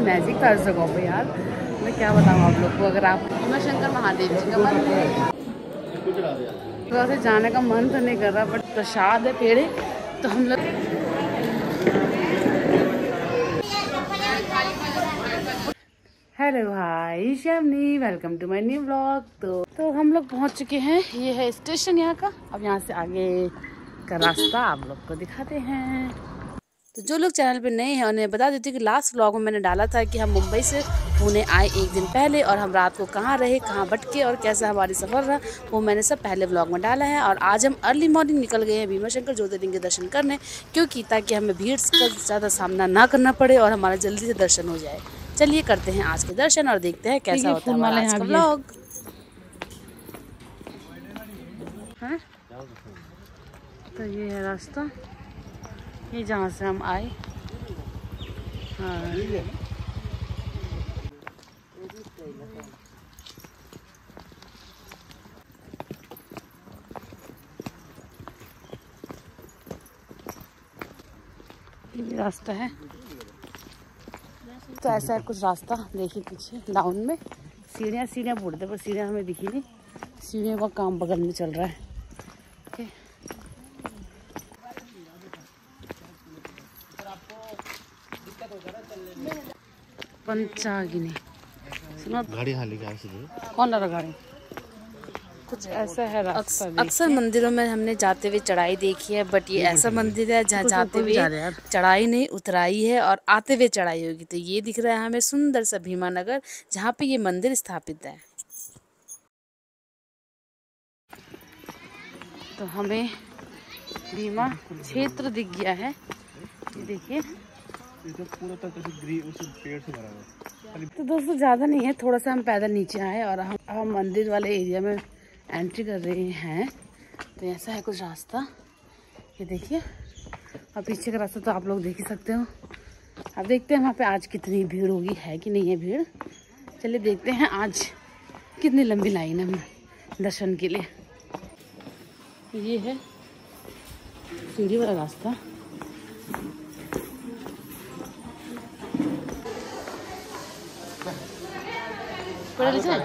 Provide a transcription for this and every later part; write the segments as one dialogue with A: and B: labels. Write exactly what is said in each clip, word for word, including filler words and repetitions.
A: Magic था इस जगह पे यार, मैं क्या बताऊँ आप लोग को। अगर आप भीमा शंकर महादेव जी का मंदिर तो ऐसे जाने का मन तो नहीं कर रहा, बट प्रसाद है पेड़े तो हम लोग। हेलो भाई Shyamni, welcome to my new vlog. तो तो हम लोग पहुंच चुके हैं, ये है स्टेशन यहाँ का। अब यहाँ से आगे का रास्ता आप लोग को दिखाते हैं। तो जो लोग चैनल पे नए हैं उन्हें बता देती हूँ कि लास्ट व्लॉग में मैंने डाला था कि हम मुंबई से पुणे आए एक दिन पहले और हम रात को कहाँ रहे, कहाँ भटके और कैसा हमारी सफ़र रहा, वो मैंने सब पहले व्लॉग में डाला है। और आज हम अर्ली मॉर्निंग निकल गए हैं भीमा शंकर ज्योतिर्लिंग के दर्शन करने, क्योंकि ताकि हमें भीड़ का ज़्यादा सामना ना करना पड़े और हमारा जल्दी से दर्शन हो जाए। चलिए करते हैं आज के दर्शन और देखते हैं कैसा होता है हमारा आज का व्लॉग। हाँ? तो ये है रास्ता, ये जहाँ से हम आए। हाँ ये रास्ता है। तो ऐसा है कुछ रास्ता, देखिए पीछे डाउन में सीढ़ियाँ सीढ़ियाँ बोलते पर सीढ़ियाँ हमें दिखी नहीं, सीढ़ियों का काम बगल में चल रहा है। ओके पंचागिनी सुनो,
B: गाड़ी हाली का
A: कौन ला रहा गाड़ी, कुछ ऐसा है रास्ता। अक्सर मंदिरों में हमने जाते हुए चढ़ाई देखी है, बट ये ऐसा मंदिर है जहाँ जाते हुए चढ़ाई नहीं उतराई है और आते हुए चढ़ाई होगी। तो ये दिख रहा है हमें सुंदर सा भीमा नगर, जहाँ पे ये मंदिर स्थापित है। तो हमें भीमा क्षेत्र दिख गया है, ये देखिए।
B: पूरा तक उस पेड़ से भरा हुआ।
A: तो दोस्तों ज़्यादा नहीं है, थोड़ा सा हम पैदल नीचे आए और हम हम मंदिर वाले एरिया में एंट्री कर रहे हैं। तो ऐसा है कुछ रास्ता, ये देखिए। और पीछे का रास्ता तो आप लोग देख ही सकते हो। अब देखते हैं वहाँ पे आज कितनी भीड़ होगी, है कि नहीं है भीड़। चलिए देखते हैं आज कितनी लंबी लाइन है दर्शन के लिए। ये है सीढ़ी वाला रास्ता। पढ़े जाए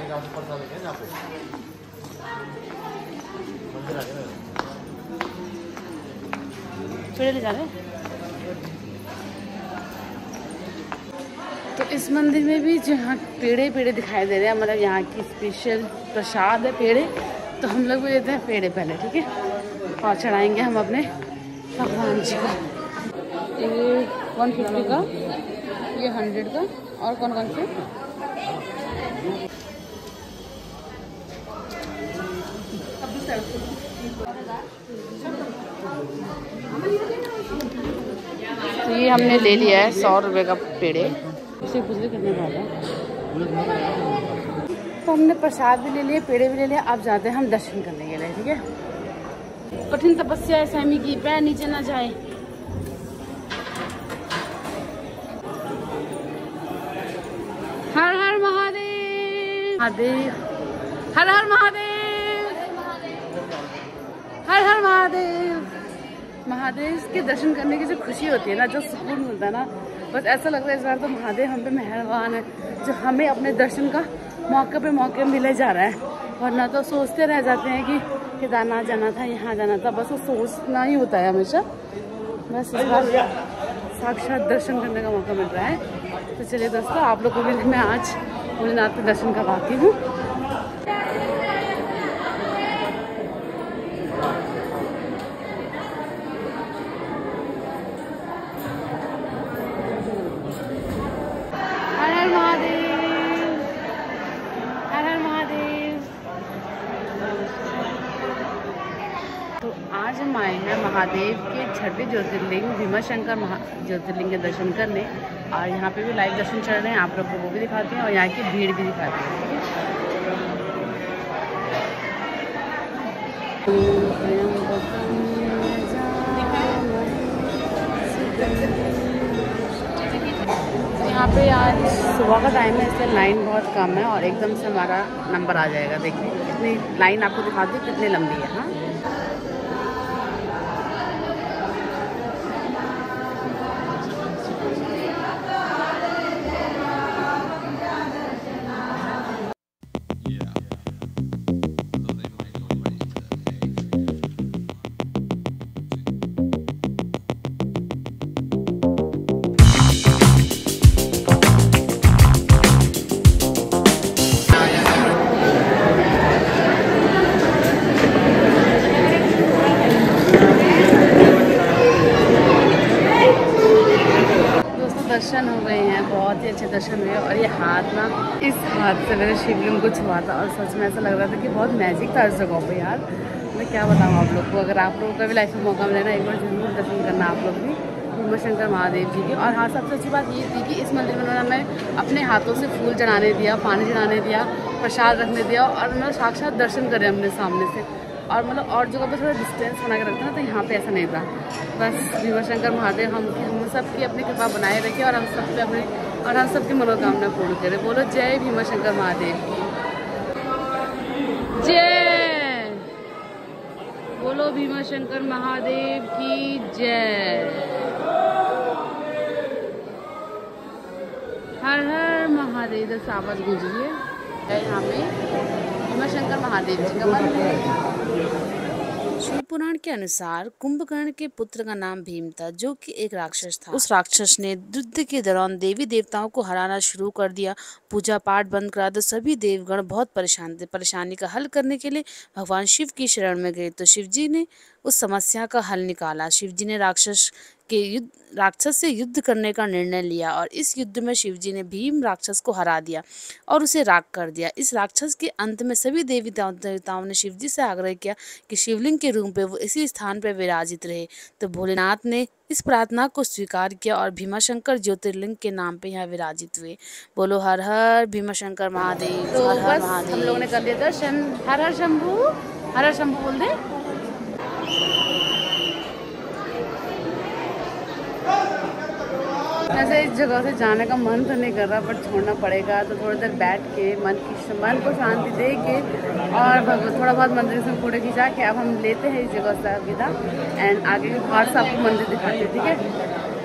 A: ले जा रहे। तो इस मंदिर में भी जहाँ पेड़े पेड़े दिखाई दे रहे हैं, मतलब यहाँ की स्पेशल प्रसाद है पेड़े, तो हम लोग भी देते हैं पेड़े पहले, ठीक है। और चढ़ाएंगे हम अपने भगवान जी का। ये वन फिफ्टी का, ये हंड्रेड का, और कौन कौन से तो ये हमने ले लिया है सौ रुपये का पेड़े। उसे पूछ कितने का है। तो हमने प्रसाद भी ले लिया, पेड़े भी ले लिया। अब जाते हैं हम दर्शन करने के लिए, ठीक है। कठिन तपस्या है स्वामी की, पैर नीचे ना जाए। हर हर महादेव, महादेव, हर हर महादेव, हर हर महादेव। महादेव के दर्शन करने की जो खुशी होती है ना, जो सुकून मिलता है ना, बस ऐसा लगता है इस बार तो महादेव हम पे मेहरबान है, जो हमें अपने दर्शन का मौके पे मौके मिले जा रहा है। वरना तो सोचते रह जाते हैं कि केदारनाथ जाना था, यहाँ जाना था, बस वो सोचना ही होता है हमेशा। बस इस बार साक्षात दर्शन करने का मौका मिल रहा है। तो चलिए दोस्तों, आप लोगों को भी मैं आज भोलेनाथ के दर्शन करवाती हूँ। हर हर महादेव, हर हर महादेव। तो आज हम आए हैं महादेव के छठे ज्योतिर्लिंग भीमा शंकर महा ज्योतिर्लिंग के दर्शन करने, और यहाँ पे भी लाइव दर्शन चल रहे हैं। आप लोग को वो भी दिखाते हैं और यहाँ की भीड़ भी दिखाते हैं। यहाँ पे आज सुबह का टाइम है, इसलिए लाइन बहुत कम है और एकदम से हमारा नंबर आ जाएगा। देखिए कितनी लाइन आपको दिखाती हूँ कितनी लंबी है। हाँ दर्शन हो गए हैं, बहुत ही अच्छे दर्शन हुए। और ये हाथ ना, इस हाथ से मेरे शिवलिंग को छुआ था और सच में ऐसा लग रहा था कि बहुत मैजिक था इस जगह पे यार। मैं क्या बताऊँ आप लोग को, अगर आप लोगों का भी लाइफ में मौका मिले ना, एक बार जरूर दर्शन करना आप लोग भी भीमा शंकर महादेव जी की। और हाँ, सबसे अच्छी बात ये थी कि इस मंदिर में उन्होंने हमें अपने हाथों से फूल चढ़ाने दिया, पानी चढ़ाने दिया, प्रसाद रखने दिया और मतलब साक्षात दर्शन करे हमने सामने से। और मतलब और जगह पर थोड़ा डिस्टेंस बना के रखते हैं, तो यहाँ पे ऐसा नहीं था। बस भीमा शंकर महादेव हम हम सब की अपनी कृपा बनाए रखे और हम सब पे अपने और हम सबकी मनोकामना पूर्ण करें। बोलो जय भीमा शंकर महादेव की जय, बोलो भीमा शंकर महादेव की जय, हर हर महादेव। दस आवाज गूंज रही है यहाँ पे भीमा शंकर महादेव जी का मंदिर। शिव पुराण के अनुसार कुंभकर्ण के पुत्र का नाम भीम था, जो कि एक राक्षस था। उस राक्षस ने युद्ध के दौरान देवी देवताओं को हराना शुरू कर दिया, पूजा पाठ बंद करा दो। सभी देवगण बहुत परेशान थे। परेशानी का हल करने के लिए भगवान शिव की शरण में गए, तो शिव जी ने उस समस्या का हल निकाला। शिव जी ने राक्षस के युद्ध राक्षस से युद्ध करने का निर्णय लिया और इस युद्ध में शिव जी ने भीम राक्षस को हरा दिया और उसे राख कर दिया। इस राक्षस के अंत में सभी देवी देवताओं ने शिव जी से आग्रह किया कि शिवलिंग के रूप में वो इसी स्थान पर विराजित रहे। तो भोलेनाथ ने इस प्रार्थना को स्वीकार किया और भीमाशंकर ज्योतिर्लिंग के नाम पे यहाँ विराजित हुए। बोलो हर हर भीमाशंकर महादेव। तो हर हर महादेव। हम लोगों ने कर लिया दर्शन। हर हर शंभू, हर हर शंभू बोल दे। ऐसे इस जगह से जाने का मन तो नहीं कर रहा, पर छोड़ना पड़ेगा। तो थोड़ी देर बैठ के मन की मन को शांति दे के और थोड़ा बहुत मंदिर से फोटो खिंचा के अब हम लेते हैं इस जगह से विदा। एंड आगे के बाहर से आपको मंदिर दिखाते हैं, ठीक है।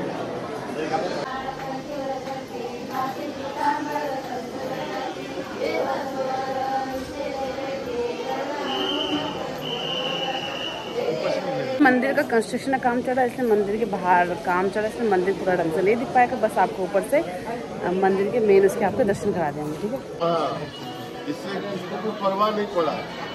A: मंदिर का कंस्ट्रक्शन का काम चल रहा है, इसलिए मंदिर के बाहर काम चल रहा है, इसलिए मंदिर पूरा ढंग से नहीं दिख पाएगा। बस आपको ऊपर से मंदिर के मेन उसके आपके दर्शन करा देंगे, ठीक है।
C: हाँ, इससे किसको कोई परवाह नहीं पड़ा।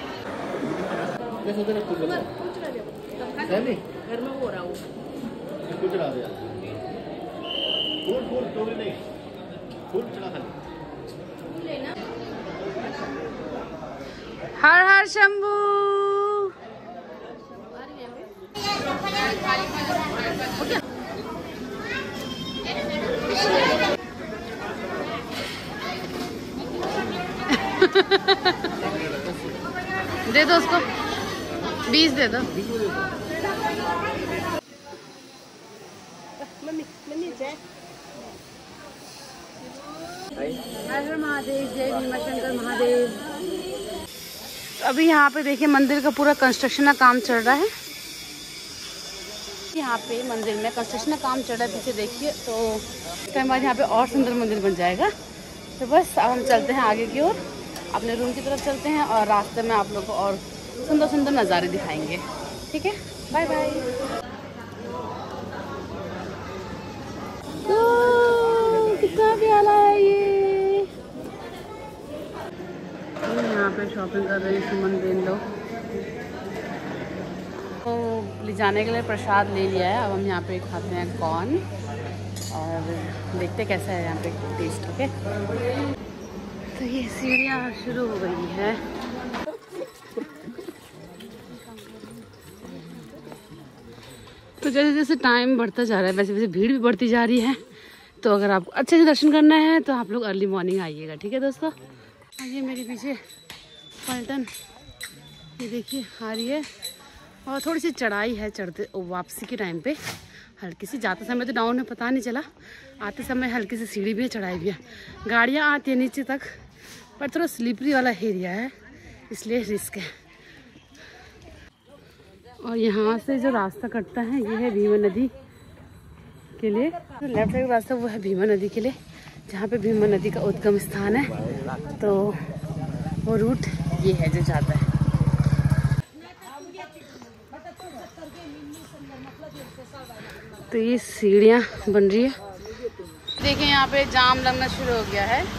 A: घर में हो रहा हूँ
C: कुछ चढ़ा दिया, फूल फूल चोरी नहीं, फूल चढ़ा खाली।
A: हर हर शंभू। दे दो उसको, बीस दे दो। हर हर महादेव, जय भीमाशंकर महादेव। अभी यहाँ पे देखिए मंदिर का पूरा कंस्ट्रक्शन का काम चल रहा है। यहाँ पे मंदिर में कंस्ट्रक्शन का काम चल रहा है, पीछे देखिए। तो इस टाइम बाद यहाँ पे और सुंदर मंदिर बन जाएगा। तो बस अब हम चलते हैं आगे की ओर, अपने रूम की तरफ चलते हैं और रास्ते में आप लोग को और सुंदर सुंदर नज़ारे दिखाएंगे, ठीक है। Bye bye. कितना प्यारा है ये। यहाँ पे शॉपिंग कर रहे हैं सुमन बेन लोग। तो ले जाने के लिए प्रसाद ले लिया है। अब हम यहाँ पे खाते हैं कॉर्न और देखते कैसा है यहाँ पे टेस्ट, ओके। तो ये सीढ़ियाँ शुरू हो गई है। तो जैसे जैसे टाइम बढ़ता जा रहा है वैसे वैसे भीड़ भी बढ़ती जा रही है। तो अगर आपको अच्छे से दर्शन करना है तो आप लोग अर्ली मॉर्निंग आइएगा, ठीक है दोस्तों। ये मेरे पीछे पलटन, ये देखिए आ रही है और थोड़ी सी चढ़ाई है चढ़ते वापसी के टाइम पे। हल्की सी, जाते समय तो डाउन है पता नहीं चला, आते समय हल्की सी सीढ़ी भी है, चढ़ाई भी है। गाड़ियाँ आती है नीचे तक, पर थोड़ा स्लिपरी वाला एरिया है इसलिए रिस्क है। और यहाँ से जो रास्ता कटता है ये है भीमा नदी के लिए। तो लेफ्ट साइड रास्ता वो है भीमा नदी के लिए, जहाँ पे भीमा नदी का उद्गम स्थान है। तो वो रूट ये है जो जाता है। तो ये सीढ़ियाँ बन रही है, देखिए यहाँ पे जाम लगना शुरू हो गया है।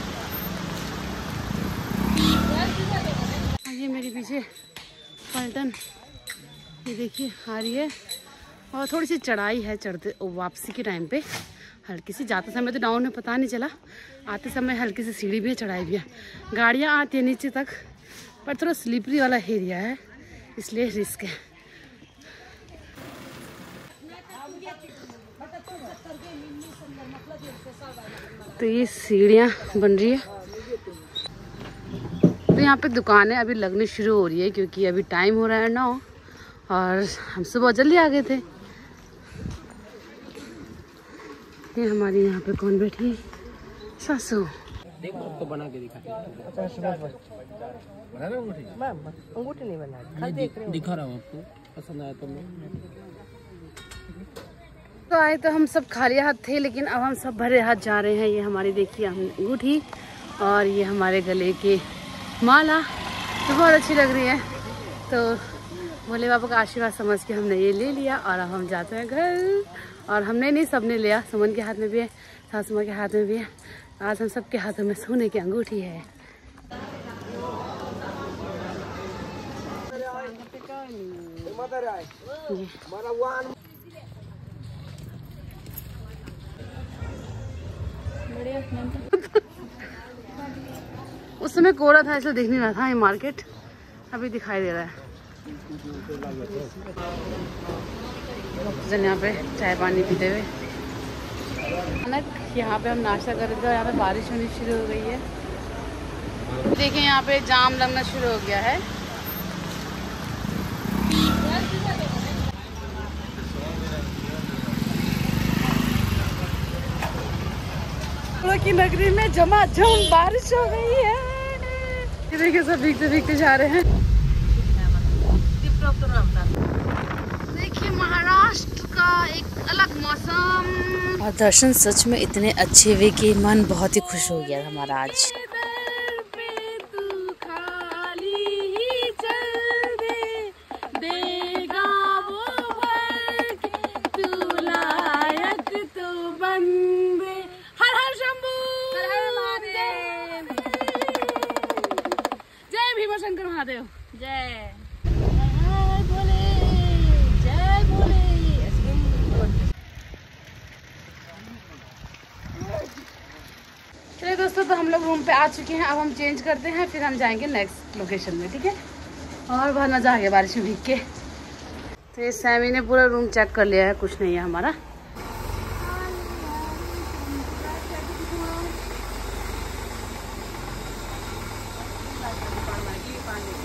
A: ये मेरे पीछे पलटन, ये देखिए आ रही है और थोड़ी सी चढ़ाई है चढ़ते वापसी के टाइम पे, हल्की सी। जाते समय तो डाउन में पता नहीं चला, आते समय हल्की सी सीढ़ी भी है, चढ़ाई भी है। गाड़ियाँ आती है नीचे तक, पर थोड़ा स्लिपरी वाला एरिया है, इसलिए रिस्क है। तो ये सीढ़ियाँ बन रही है, तो यहाँ पे दुकानें अभी लगनी शुरू हो रही है, क्योंकि अभी टाइम हो रहा है नौ और हम सुबह जल्दी आ गए थे। ये हमारी यहाँ पे कौन बैठी है? सासू।
B: देखो आपको बना के दिखाते हैं।
C: बना रहे अंगूठी?
B: अंगूठी नहीं बना, खाली देख रहे हो। दिखा रहा हूँ आपको, पसंद आया तो मैं।
A: तो आए तो हम सब खाली हाथ थे, लेकिन अब हम सब भरे हाथ जा रहे हैं। ये हमारी देखिए हम अंगूठी और ये हमारे गले की माला तो बहुत अच्छी लग रही है। तो भोले बाबा का आशीर्वाद समझ के हमने ये ले लिया और अब हम जाते हैं घर। और हमने नहीं, सबने लिया। सुमन के हाथ में भी है, सासू माँ के हाथ में भी है। आज हम सबके हाथों में सोने की अंगूठी है। उस समय कोहरा था इसलिए दिख नहीं रहा था ये मार्केट, अभी दिखाई दे रहा है। यहाँ पे चाय पानी पीते हुए यहाँ पे हम नाश्ता कर रहे थे। यहाँ पे बारिश होनी शुरू हो गई है। देखिए यहाँ पे जाम लगना शुरू हो गया है। की नगरी में झमाझम बारिश हो गई है। ये देखिए सब भीगते भीगते जा रहे हैं। देखिए महाराष्ट्र का एक अलग मौसम और दर्शन सच में इतने अच्छे हुए कि मन बहुत ही खुश हो गया हमारा आज। शंकर महादेव जय भोले, जय भोले। चलिए दोस्तों, तो हम लोग रूम पे आ चुके हैं। अब हम चेंज करते हैं, फिर हम जाएंगे नेक्स्ट लोकेशन में, ठीक है। और बहुत मजा आ गया बारिश में भीग के। तो ये सैमी ने पूरा रूम चेक कर लिया है, कुछ नहीं है हमारा।